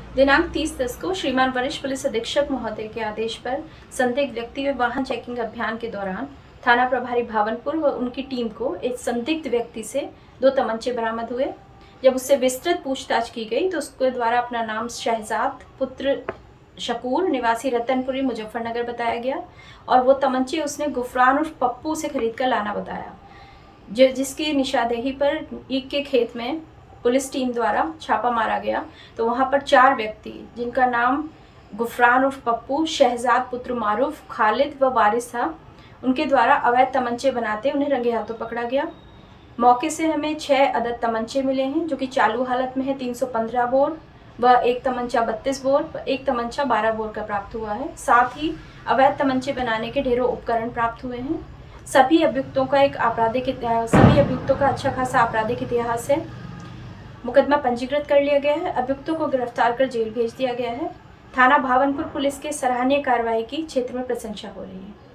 दिनांक 30/10 को श्रीमान वरिष्ठ पुलिस अधीक्षक महोदय के आदेश पर संदिग्ध व्यक्ति व वाहन चेकिंग अभियान के दौरान थाना प्रभारी भावनपुर व उनकी टीम को एक संदिग्ध व्यक्ति से 2 तमंचे बरामद हुए। जब उससे विस्तृत पूछताछ की गई तो उसके द्वारा अपना नाम शहजाद पुत्र शकूर निवासी रतनपुरी मुजफ्फरनगर बताया गया और वो तमंचे उसने गुफरान उर्फ पप्पू से खरीद कर लाना बताया, जिसकी निशानदेही पर ईख के खेत में पुलिस टीम द्वारा छापा मारा गया तो वहां पर 4 व्यक्ति जिनका नाम गुफरान उर्फ पप्पू, शहजाद पुत्र मारूफ, खालिद व वारिस था, उनके द्वारा अवैध तमंचे बनाते उन्हें रंगे हाथों पकड़ा गया। मौके से हमें 6 अदद तमंचे मिले हैं जो कि चालू हालत में है 315 बोर व एक तमंचा 32 बोर व एक तमंचा 12 बोर का प्राप्त हुआ है। साथ ही अवैध तमंचे बनाने के ढेरों उपकरण प्राप्त हुए हैं। सभी अभियुक्तों का अच्छा खासा आपराधिक इतिहास है। मुकदमा पंजीकृत कर लिया गया है। अभियुक्तों को गिरफ्तार कर जेल भेज दिया गया है। थाना भावनपुर पुलिस के सराहनीय कार्रवाई की क्षेत्र में प्रशंसा हो रही है।